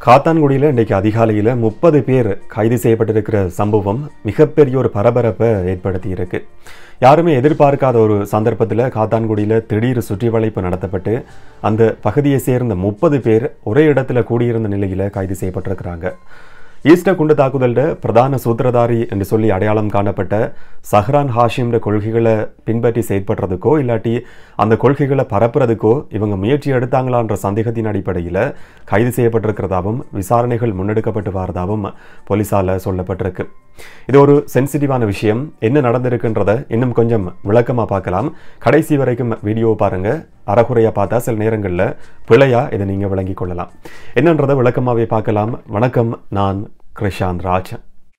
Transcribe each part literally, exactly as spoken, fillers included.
காத்தான்குடியில் இன்றைக்கு அதிகாலையில் முப்பது பேர் கைது செய்யப்பட்டிருக்கிற சம்பவம் மிகப்பெரிய ஒரு பரபரப்பை ஏற்படுத்தி இருக்கு. யாருமே எதிர்பார்க்காத ஒரு சந்தர்ப்பத்தில் காத்தான்குடியில் திடீர் சுற்றி வளைப்பு நடத்தப்பட்டு அந்த பகுதியை சேர்ந்த முப்பது பேர் ஒரே இடத்துல கூடியிருந்த நிலையில் கைது செய்யப்பட்டிருக்கிறாங்க. ஈஸ்டர் குண்டு தாக்குதலில் பிரதான சூத்திரதாரி என்று சொல்லி அடையாளம் காணப்பட்ட சஹ்ரான் ஹாஷிம் கொள்கைகளை பின்பற்றி செயற்படுறதுக்கோ இல்லாட்டி அந்த கொள்கைகளை பரப்புறதுக்கோ இவங்க முயற்சி எடுத்தாங்களான்ற சந்தேகத்தின் அடிப்படையில் கைது செய்யப்பட்டிருக்கிறதாகவும் விசாரணைகள் முன்னெடுக்கப்பட்டு வரதாகவும் போலீஸால் சொல்லப்பட்டிருக்கு. இது ஒரு சென்சிட்டிவான விஷயம். என்ன நடந்திருக்குன்றத இன்னும் கொஞ்சம் விளக்கமாக பார்க்கலாம். கடைசி வரைக்கும் வீடியோவை பாருங்க. அறகுறையாக பார்த்தா சில நேரங்களில் பிழையா இதை நீங்கள் விளங்கிக் கொள்ளலாம். என்னன்றதை விளக்கமாகவே பார்க்கலாம். வணக்கம், நான் கிருஷாந்த் ராஜ்.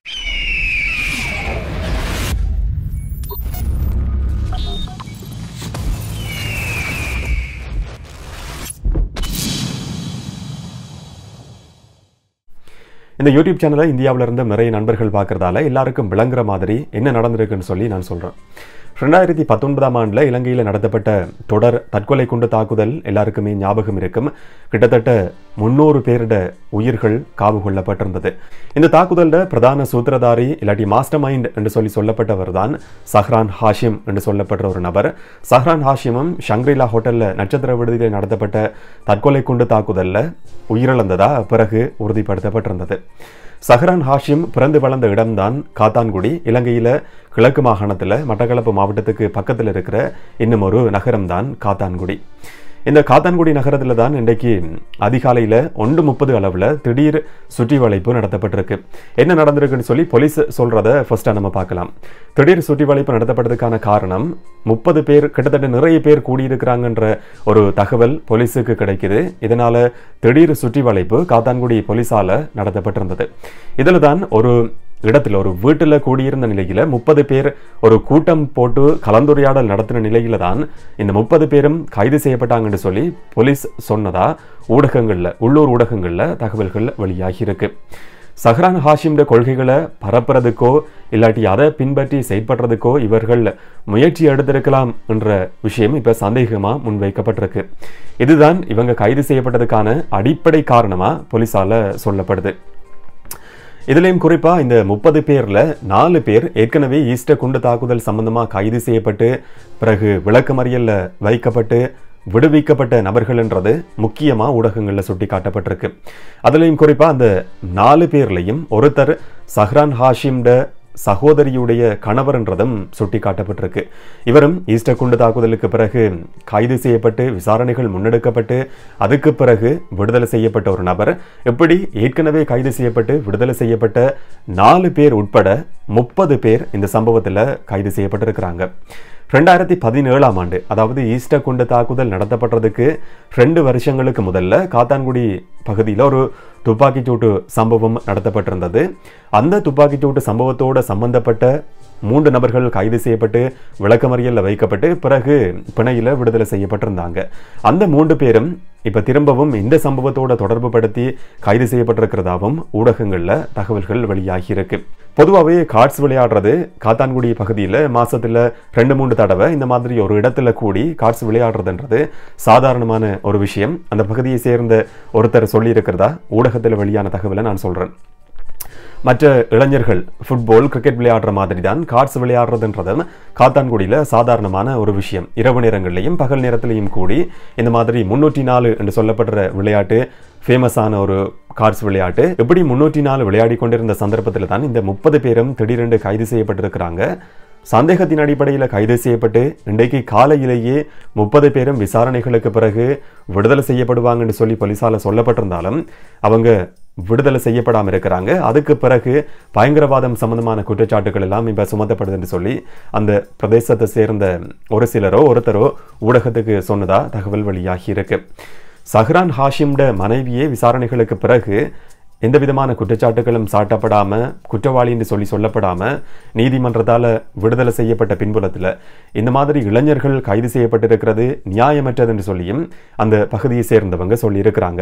இந்த யூடியூப் சேனலை இந்தியாவிலிருந்து நிறைய நண்பர்கள் பார்க்கறதால எல்லாருக்கும் விளங்குற மாதிரி என்ன நடந்திருக்குன்னு சொல்லி நான் சொல்கிறேன். ரெண்டாயிரத்தி பத்தொன்பதாம் ஆண்டில் இலங்கையில் நடத்தப்பட்ட தொடர் தற்கொலை குண்டு தாக்குதல் எல்லாருக்குமே ஞாபகம் இருக்கும். கிட்டத்தட்ட முன்னூறு பேரிட உயிர்கள் காவு கொள்ளப்பட்டிருந்தது. இந்த தாக்குதலில் பிரதான சூத்திரதாரி இல்லாட்டி மாஸ்டர் மைண்ட் என்று சொல்லி சொல்லப்பட்டவர் தான் சஹ்ரான் ஹாஷிம் என்று சொல்லப்பட்ட ஒரு நபர். சஹ்ரான் ஹாஷிமும் ஷங்க்ரிலா ஹோட்டலில் நட்சத்திர விடுதியில் நடத்தப்பட்ட தற்கொலை குண்டு தாக்குதலில் உயிரிழந்ததா பிறகு உறுதிப்படுத்தப்பட்டிருந்தது. சஹ்ரான் ஹாஷிம் பிறந்து வளர்ந்த இடம்தான் காத்தான்குடி. இலங்கையில் கிழக்கு மாகாணத்தில் மட்டக்களப்பு மாவட்டத்துக்கு பக்கத்தில் இருக்கிற இன்னும் ஒரு நகரம் தான் காத்தான்குடி. இந்த காத்தான்குடி நகரத்தில் தான் இன்றைக்கு அதிகாலையில் ஒன்று முப்பது அளவில் திடீர் சுற்றி வளைப்பு நடத்தப்பட்டிருக்கு. என்ன நடந்திருக்குன்னு சொல்லி போலீஸ் சொல்கிறத ஃபர்ஸ்ட்டாக நம்ம பார்க்கலாம். திடீர் சுற்றி வளைப்பு நடத்தப்பட்டதுக்கான காரணம் முப்பது பேர் கிட்டத்தட்ட நிறைய பேர் கூடியிருக்கிறாங்கன்ற ஒரு தகவல் போலீஸுக்கு கிடைக்குது. இதனால் திடீர் சுற்றி வளைப்பு காத்தான்குடி போலீஸால் நடத்தப்பட்டிருந்தது. இதில் தான் ஒரு இடத்துல ஒரு வீட்டில் கூடியிருந்த நிலையில முப்பது பேர் ஒரு கூட்டம் போட்டு கலந்துரையாடல் நடத்தின நிலையில தான் இந்த முப்பது பேரும் கைது செய்யப்பட்டாங்கன்னு சொல்லி போலீஸ் சொன்னதா ஊடகங்கள்ல உள்ளூர் ஊடகங்கள்ல தகவல்கள் வெளியாகி இருக்கு. சஹ்ரான் ஹாஷிம் கொள்கைகளை பரப்புறதுக்கோ இல்லாட்டி அதை பின்பற்றி செயற்படுறதுக்கோ இவர்கள் முயற்சி எடுத்திருக்கலாம் என்ற விஷயம் இப்ப சந்தேகமா முன்வைக்கப்பட்டிருக்கு. இதுதான் இவங்க கைது செய்யப்பட்டதுக்கான அடிப்படை காரணமா போலீஸால சொல்லப்படுது. இதுலேயும் குறிப்பாக இந்த முப்பது பேரில் நாலு பேர் ஏற்கனவே ஈஸ்டர் குண்டு தாக்குதல் சம்பந்தமாக கைது செய்யப்பட்டு பிறகு விளக்கமறியலில் வைக்கப்பட்டு விடுவிக்கப்பட்ட நபர்கள்ன்றது முக்கியமாக ஊடகங்களில் சுட்டி காட்டப்பட்டிருக்கு. அதுலேயும் குறிப்பாக அந்த நாலு பேர்லையும் ஒருத்தர் சஹ்ரான் ஹாஷிம்ட சகோதரியுடைய கணவர்ன்றதும் சுட்டி காட்டப்பட்டிருக்கு. இவரும் ஈஸ்டர் குண்டு தாக்குதலுக்கு பிறகு கைது செய்யப்பட்டு விசாரணைகள் முன்னெடுக்கப்பட்டு அதுக்கு பிறகு விடுதலை செய்யப்பட்ட ஒரு நபர். எப்படி ஏற்கனவே கைது செய்யப்பட்டு விடுதலை செய்யப்பட்ட நாலு பேர் உட்பட முப்பது பேர் இந்த சம்பவத்தில் கைது செய்யப்பட்டிருக்கிறாங்க. ரெண்டாயிரத்தி பதினேழாம் ஆண்டு அதாவது ஈஸ்டர் குண்டு தாக்குதல் நடத்தப்பட்டதுக்கு ரெண்டு வருஷங்களுக்கு முதல்ல காத்தான்குடி பகுதியில் ஒரு துப்பாக்கிச்சூட்டு சம்பவம் நடத்தப்பட்டிருந்தது. அந்த துப்பாக்கிச்சூட்டு சம்பவத்தோடு சம்பந்தப்பட்ட மூன்று நபர்கள் கைது செய்யப்பட்டு விளக்கமறியலில் வைக்கப்பட்டு பிறகு பிணையில் விடுதலை செய்யப்பட்டிருந்தாங்க. அந்த மூன்று பேரும் இப்போ திரும்பவும் இந்த சம்பவத்தோட தொடர்பு படுத்தி கைது செய்யப்பட்டிருக்கிறதாகவும் ஊடகங்களில் தகவல்கள் வெளியாகி இருக்கு. பொதுவாகவே கார்ட்ஸ் விளையாடுறது காத்தான்குடி பகுதியில் மாசத்துல ரெண்டு மூன்று தடவை இந்த மாதிரி ஒரு இடத்துல கூடி கார்ட்ஸ் விளையாடுறதுன்றது சாதாரணமான ஒரு விஷயம். அந்த பகுதியை சேர்ந்த ஒருத்தர் சொல்லி இருக்கிறதா ஊடகத்தில் வெளியான தகவலை நான் சொல்றேன். மற்ற இளைஞர்கள் ஃபுட்பால் கிரிக்கெட் விளையாடுற மாதிரி தான் கார்ட்ஸ் விளையாடுறதுன்றதும் காத்தான்குடியில் சாதாரணமான ஒரு விஷயம். இரவு நேரங்கள்லையும் பகல் நேரத்திலையும் கூடி இந்த மாதிரி முன்னூற்றி நாலு என்று சொல்லப்படுற விளையாட்டு ஃபேமஸான ஒரு கார்ட்ஸ் விளையாட்டு. எப்படி முன்னூற்றி நாலு விளையாடி கொண்டிருந்த சந்தர்ப்பத்தில் தான் இந்த முப்பது பேரும் திடீரென்று கைது செய்யப்பட்டிருக்கிறாங்க. சந்தேகத்தின் அடிப்படையில் கைது செய்யப்பட்டு இன்றைக்கு காலையிலேயே முப்பது பேரும் விசாரணைகளுக்கு பிறகு விடுதலை செய்யப்படுவாங்கன்னு சொல்லி போலீஸால சொல்லப்பட்டிருந்தாலும் அவங்க விடுதலை செய்யப்படாமல் இருக்கிறாங்க. அதுக்கு பிறகு பயங்கரவாதம் சம்பந்தமான குற்றச்சாட்டுகள் எல்லாம் இப்போ சுமத்தப்படுதுன்னு சொல்லி அந்த பிரதேசத்தை சேர்ந்த ஒரு சிலரோ ஒருத்தரோ ஊடகத்துக்கு சொன்னதா தகவல் வெளியாகி இருக்கு. சஹ்ரான் ஹாஷிம்ட மனைவியே விசாரணைகளுக்கு பிறகு எந்த விதமான குற்றச்சாட்டுகளும் சாட்டப்படாம குற்றவாளி என்று சொல்லி சொல்லப்படாம நீதிமன்றத்தால் விடுதலை செய்யப்பட்ட பின்புலத்தில் இந்த மாதிரி இளைஞர்கள் கைது செய்யப்பட்டிருக்கிறது நியாயமற்றது என்று சொல்லியும் அந்த பகுதியை சேர்ந்தவங்க சொல்லியிருக்கிறாங்க.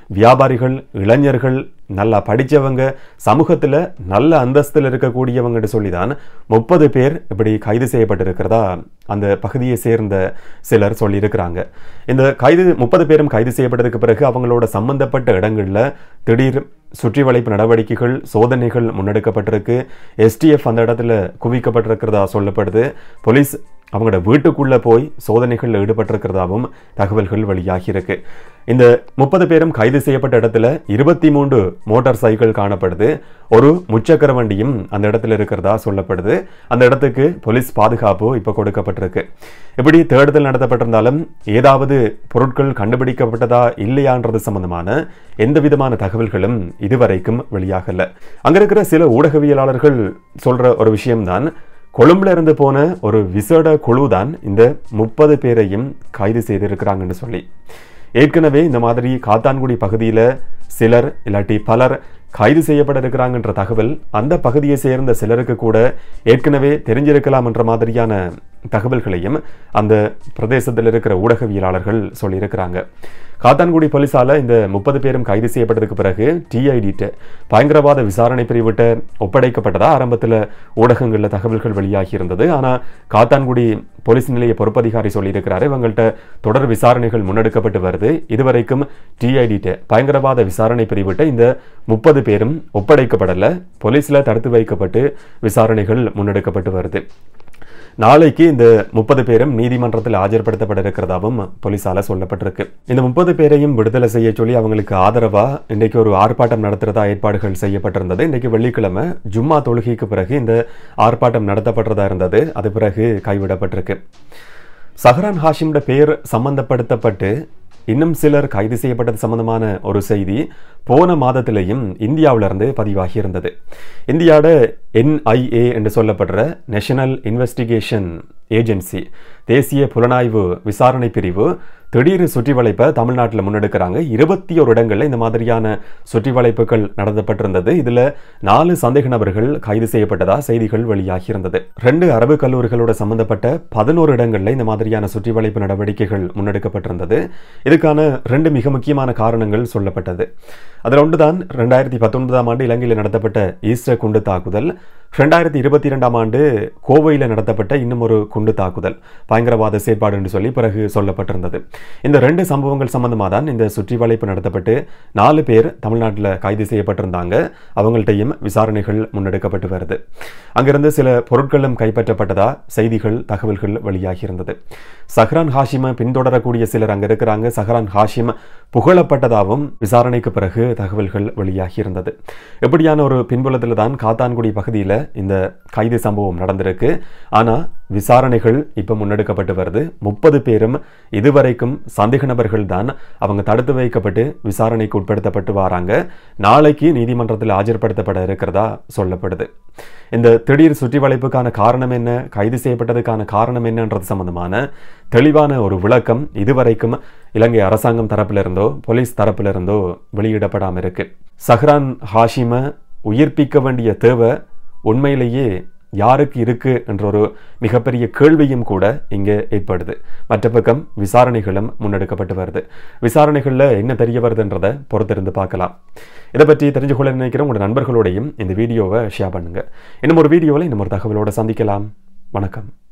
வியாபாரிகள், இளைஞர்கள், நல்லா படித்தவங்க, சமூகத்தில் நல்ல அந்தஸ்தில் இருக்கக்கூடியவங்கன்னு சொல்லி தான் முப்பது பேர் இப்படி கைது செய்யப்பட்டிருக்கிறதா அந்த பகுதியை சேர்ந்த சிலர் சொல்லியிருக்கிறாங்க. இந்த கைது முப்பது பேரும் கைது செய்யப்பட்டதுக்கு பிறகு அவங்களோட சம்பந்தப்பட்ட இடங்களில் திடீர் சுற்றி வளைப்பு நடவடிக்கைகள், சோதனைகள் முன்னெடுக்கப்பட்டிருக்கு. எஸ்டிஎஃப் அந்த இடத்துல குவிக்கப்பட்டிருக்கிறதா சொல்லப்படுது. போலீஸ் அவங்களோட வீட்டுக்குள்ளே போய் சோதனைகளில் ஈடுபட்டிருக்கிறதாவும் தகவல்கள் வெளியாகியிருக்கு. இந்த முப்பது பேரும் கைது செய்யப்பட்ட இடத்துல இருபத்தி மூன்று மோட்டார் சைக்கிள் காணப்படுது. ஒரு முச்சக்கர வண்டியும் அந்த இடத்துல இருக்கிறதா சொல்லப்படுது. அந்த இடத்துக்கு போலீஸ் பாதுகாப்பு இப்போ கொடுக்கப்பட்டிருக்கு. இப்படி தேடுதல் நடத்தப்பட்டிருந்தாலும் ஏதாவது பொருட்கள் கண்டுபிடிக்கப்பட்டதா இல்லையான்றது சம்பந்தமான எந்த விதமான தகவல்களும் இதுவரைக்கும் வெளியாகல. அங்க இருக்கிற சில ஊடகவியலாளர்கள் சொல்ற ஒரு விஷயம்தான், கொழும்புல இருந்து போன ஒரு விசேட குழு தான் இந்த முப்பது பேரையும் கைது செய்திருக்கிறாங்கன்னு சொல்லி. ஏற்கனவே இந்த மாதிரி காத்தான்குடி பகுதியில் சிலர் இல்லாட்டி பலர் கைது செய்யப்பட இருக்கிறாங்கன்ற தகவல் அந்த பகுதியை சேர்ந்த சிலருக்கு கூட ஏற்கனவே தெரிஞ்சிருக்கலாம் என்ற மாதிரியான தகவல்களையும் அந்த பிரதேசத்தில் இருக்கிற ஊடகவியலாளர்கள் சொல்லியிருக்கிறாங்க. காத்தான்குடி போலீஸால இந்த முப்பது பேரும் கைது செய்யப்பட்டதுக்கு பிறகு டிஐடிட்ட பயங்கரவாத விசாரணை பிரிவிட்ட ஒப்படைக்கப்பட்டதா ஆரம்பத்தில் ஊடகங்களில் தகவல்கள் வெளியாகி இருந்தது. ஆனால் காத்தான்குடி போலீஸ் நிலைய பொறுப்பதிகாரி சொல்லியிருக்கிறாரு, இவங்கள்ட்ட தொடர் விசாரணைகள் முன்னெடுக்கப்பட்டு வருது. இதுவரைக்கும் டிஐடிட்ட பயங்கரவாத விசாரணை பிரிவிட்ட இந்த முப்பது பேரும் ஒப்படைக்கப்படலை, போலீஸில் தடுத்து வைக்கப்பட்டு விசாரணைகள் முன்னெடுக்கப்பட்டு வருது. நாளைக்கு இந்த முப்பது பேரும் நீதிமன்றத்தில் ஆஜர்படுத்தப்பட இருக்கிறதாவும் போலீஸால சொல்லப்பட்டிருக்கு. இந்த முப்பது பேரையும் விடுதலை செய்ய சொல்லி அவங்களுக்கு ஆதரவா இன்றைக்கு ஒரு ஆர்ப்பாட்டம் நடத்துறதா ஏற்பாடுகள் செய்யப்பட்டிருந்தது. இன்றைக்கு வெள்ளிக்கிழமை ஜும்மா தொழுகைக்கு பிறகு இந்த ஆர்ப்பாட்டம் நடத்தப்படுறதா இருந்தது. அது பிறகு கைவிடப்பட்டிருக்கு. சஹ்ரான் ஹாஷிமோட பேர் சம்பந்தப்படுத்தப்பட்டு இன்னும் சிலர் கைது செய்யப்பட்டது சம்பந்தமான ஒரு செய்தி போன மாதத்திலேயும் இந்தியாவிலிருந்து பதிவாகி இருந்தது. இந்தியாவோட என்ஐஏ என்று சொல்லப்படுற நேஷனல் இன்வெஸ்டிகேஷன் ஏஜென்சி, தேசிய புலனாய்வு விசாரணை பிரிவு திடீர் சுற்றி வளைப்பை தமிழ்நாட்டில் முன்னெடுக்கிறாங்க. இருபத்தி ஒரு இடங்களில் இந்த மாதிரியான சுற்றி வளைப்புகள் நடத்தப்பட்டிருந்தது. இதில் நாலு சந்தேக நபர்கள் கைது செய்யப்பட்டதா செய்திகள் வெளியாகி இருந்தது. ரெண்டு அரபு கல்லூரிகளோட சம்பந்தப்பட்ட பதினோரு இடங்களில் இந்த மாதிரியான சுற்றி வளைப்பு நடவடிக்கைகள் முன்னெடுக்கப்பட்டிருந்தது. இதுக்கான ரெண்டு மிக முக்கியமான காரணங்கள் சொல்லப்பட்டது. அதில் ஒன்றுதான் ரெண்டாயிரத்தி பத்தொன்பதாம் ஆண்டு இலங்கையில் நடத்தப்பட்ட ஈஸ்டர் குண்டு தாக்குதல். ரெண்டாயிரத்தி இருபத்தி இரண்டாம் ஆண்டு கோவையில் நடத்தப்பட்ட இன்னும் ஒரு குண்டு தாக்குதல், பயங்கரவாத செயற்பாடு என்று சொல்லி பிறகு சொல்லப்பட்டிருந்தது. இந்த ரெண்டு சம்பவங்கள் சம்பந்தமாக தான் இந்த சுற்றி வளைப்பு நடத்தப்பட்டு நாலு பேர் தமிழ்நாட்டில் கைது செய்யப்பட்டிருந்தாங்க. அவங்கள்ட்டையும் விசாரணைகள் முன்னெடுக்கப்பட்டு வருது. அங்கிருந்து சில பொருட்களும் கைப்பற்றப்பட்டதா செய்திகள், தகவல்கள் வெளியாகி இருந்தது. சஹ்ரான் ஹாஷிமை பின்தொடரக்கூடிய சிலர் அங்கே இருக்கிறாங்க. சஹ்ரான் ஹாஷிம் புகழப்பட்டதாகவும் விசாரணைக்கு பிறகு தகவல்கள் வெளியாகி இருந்தது. எப்படியான ஒரு பின்புலத்தில் தான் காத்தான்குடி பகுதியில் இந்த கைது சம்பவம் நடந்திருக்கு. ஆனால் விசாரணைகள் இப்போ முன்னெடுக்கப்பட்டு வருது. முப்பது பேரும் இதுவரைக்கும் சந்தேக நபர்கள் தான். அவங்க தடுத்து வைக்கப்பட்டு விசாரணைக்கு உட்படுத்தப்பட்டு வராங்க. நாளைக்கு நீதிமன்றத்தில் ஆஜர்படுத்தப்பட இருக்கிறதா சொல்லப்படுது. இந்த திடீர் சுற்றி வளைப்புக்கான காரணம் என்ன, கைது செய்யப்பட்டதுக்கான காரணம் என்னன்றது சம்பந்தமான தெளிவான ஒரு விளக்கம் இதுவரைக்கும் இலங்கை அரசாங்கம் தரப்பிலிருந்தோ போலீஸ் தரப்பிலிருந்தோ வெளியிடப்படாமல் இருக்கு. சஹ்ரான் ஹாஷிமை உயிர்ப்பிக்க வேண்டிய தேவை உண்மையிலேயே யாருக்கு இருக்கு என்ற ஒரு மிகப்பெரிய கேள்வியும் கூட இங்கே ஏற்படுது. மற்ற பக்கம் விசாரணைகளும் முன்னெடுக்கப்பட்டு வருது. விசாரணைகளில் என்ன தெரிய வருதுன்றதை பொறுத்திருந்து பார்க்கலாம். இதை பற்றி தெரிஞ்சு கொள்ள நினைக்கிற உங்களோட நண்பர்களோடையும் இந்த வீடியோவை ஷேர் பண்ணுங்க. இன்னும் ஒரு வீடியோவில் இன்னும் ஒரு தகவலோட சந்திக்கலாம். வணக்கம்.